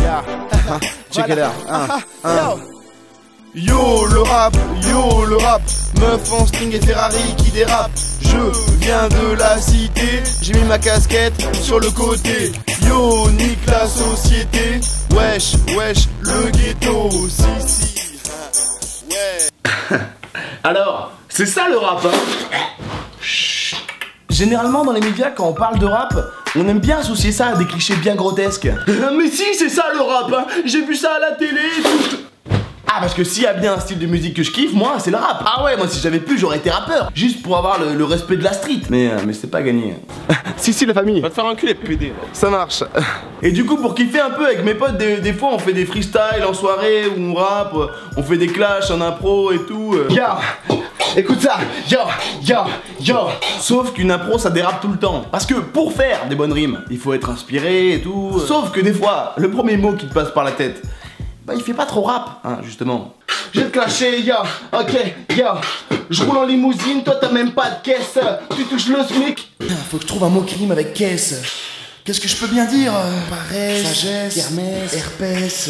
Yeah. Check it out. Yo le rap, meuf en string et Ferrari qui dérape. Je viens de la cité, j'ai mis ma casquette sur le côté. Yo, nique la société, wesh, le ghetto, si. Ouais. Alors, c'est ça le rap, hein. Chut. Généralement dans les médias quand on parle de rap, on aime bien associer ça à des clichés bien grotesques. Mais si, c'est ça le rap, hein. J'ai vu ça à la télé et tout. Ah, parce que s'il y a bien un style de musique que je kiffe, moi c'est le rap. Ah ouais, moi si j'avais pu j'aurais été rappeur, juste pour avoir le respect de la street. Mais c'est pas gagné. Si la famille. Va te faire enculer PD. Ça marche. Et du coup pour kiffer un peu avec mes potes, des fois on fait des freestyles en soirée où on rappe, on fait des clashs en impro et tout. Yo, écoute ça. Yo. Sauf qu'une impro ça dérape tout le temps. Parce que pour faire des bonnes rimes, il faut être inspiré et tout. Sauf que des fois, le premier mot qui te passe par la tête, bah il fait pas trop rap, hein, justement. Je vais te clasher, yo, ok, yo. Je roule en limousine, toi t'as même pas de caisse. Tu touches le SMIC. Faut que je trouve un mot qui rime avec caisse. Qu'est-ce que je peux bien dire? Paresse, sagesse, Hermès, herpès.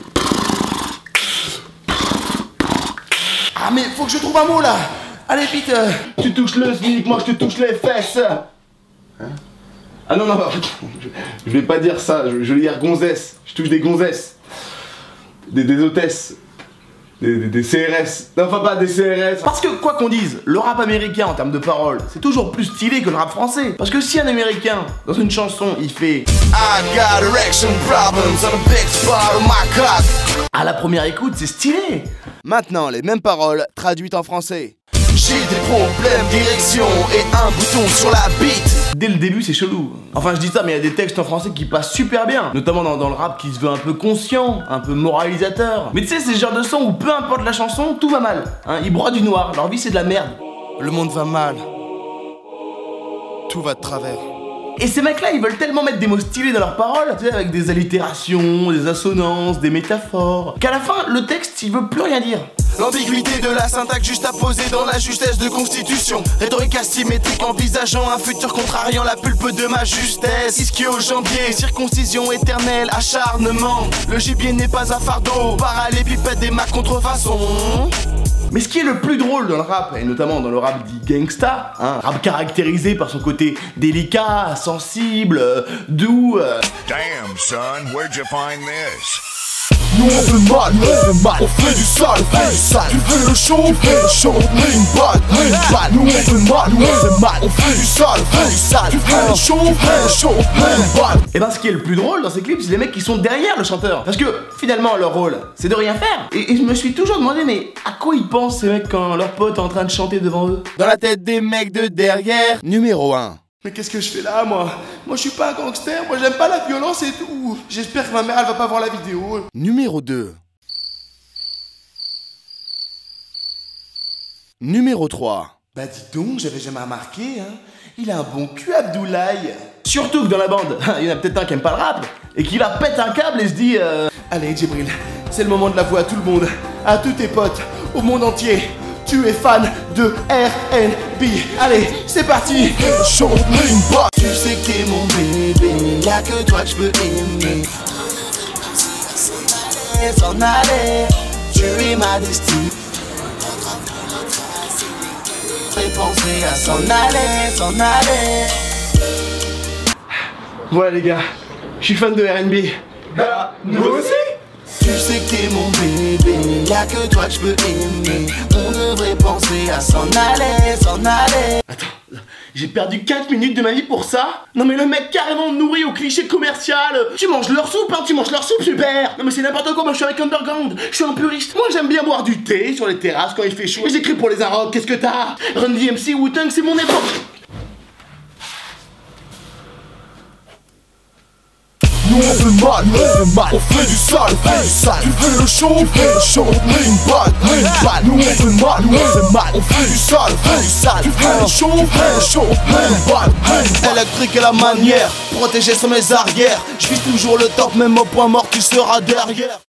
Ah mais faut que je trouve un mot là. Allez vite. Tu touches le SMIC, moi je te touche les fesses. Hein? Ah non, je vais pas dire ça, je vais dire gonzesse. Je touche des gonzesses. Des hôtesses. Des CRS. Non, enfin pas des CRS. Parce que quoi qu'on dise, le rap américain en termes de paroles, c'est toujours plus stylé que le rap français. Parce que si un américain, dans une chanson, il fait I got erection problems on a big spot on my cock, à la première écoute, c'est stylé. Maintenant, les mêmes paroles traduites en français. J'ai des problèmes d'érection et un bouton sur la bite. Dès le début, c'est chelou. Enfin, je dis ça, mais il y a des textes en français qui passent super bien. Notamment dans le rap qui se veut un peu conscient, un peu moralisateur. Mais tu sais, c'est ce genre de son où peu importe la chanson, tout va mal. Hein, ils broient du noir, leur vie c'est de la merde. Le monde va mal. Tout va de travers. Et ces mecs-là, ils veulent tellement mettre des mots stylés dans leurs paroles, tu sais, avec des allitérations, des assonances, des métaphores, qu'à la fin, le texte, il veut plus rien dire. L'ambiguïté de la syntaxe juste à poser dans la justesse de constitution. Rhétorique asymétrique envisageant un futur contrariant la pulpe de ma justesse. Ischio-jambier, circoncision éternelle, acharnement. Le gibier n'est pas un fardeau, parallépipède des ma contrefaçon. Mais ce qui est le plus drôle dans le rap, et notamment dans le rap dit gangsta, hein, rap caractérisé par son côté délicat, sensible, doux. Damn, son, where'd you find this? Nous on fait mal, on fait du sale, Tu fais le show, on met une balle, Nous on fait mal, on fait du sale, Tu fais le show, on met une balle. Et ben ce qui est le plus drôle dans ces clips, c'est les mecs qui sont derrière le chanteur. Parce que finalement leur rôle, c'est de rien faire. Et je me suis toujours demandé, mais à quoi ils pensent ces mecs quand leur pote est en train de chanter devant eux? Dans la tête des mecs de derrière, numéro 1. Mais qu'est-ce que je fais là, moi? Moi je suis pas un gangster, moi j'aime pas la violence et tout. J'espère que ma mère elle va pas voir la vidéo. Numéro 2. Numéro 3. Bah dis donc, j'avais jamais remarqué, hein. Il a un bon cul, Abdoulaye. Surtout que dans la bande, il y en a peut-être un qui aime pas le rap et qui la pète un câble et se dit allez Djibril, c'est le moment de l'avouer à tout le monde, à tous tes potes, au monde entier. Tu es fan de R&B. Allez, c'est parti. Chante une boîte. Tu sais que t'es mon bébé, y'a que toi que je peux aimer. S'en aller, tu es ma destinée. Fais penser à s'en aller. Voilà les gars, je suis fan de R&B. Bah, nous aussi. Tu sais que t'es mon bébé, y'a que toi que je peux aimer. On devrait penser à s'en aller. Attends, j'ai perdu 4 minutes de ma vie pour ça? Non mais le mec carrément nourri au cliché commercial. Tu manges leur soupe, hein, tu manges leur soupe, super. Non mais c'est n'importe quoi, moi je suis avec Underground. Je suis un puriste. Moi j'aime bien boire du thé sur les terrasses quand il fait chaud. Et j'écris pour les Arocs, qu'est-ce que t'as? Run DMC, Wu-Tang, c'est mon époque. Nous on fait mal, on fait du sale, Tu fais le show, on met une balle, Nous on fait mal, on fait du sale, Tu fais le show, on met une balle. Électrique et la manière, protégé sur mes arrières. Je vis toujours le top, même au point mort, tu seras derrière.